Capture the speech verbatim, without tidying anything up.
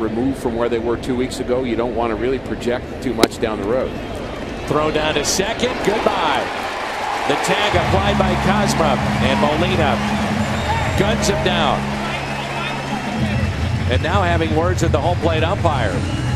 removed from where they were two weeks ago. You don't want to really project too much down the road. Throw down to second. Goodbye. The tag applied by Cosma, and Molina guns him down. And now having words with the home plate umpire.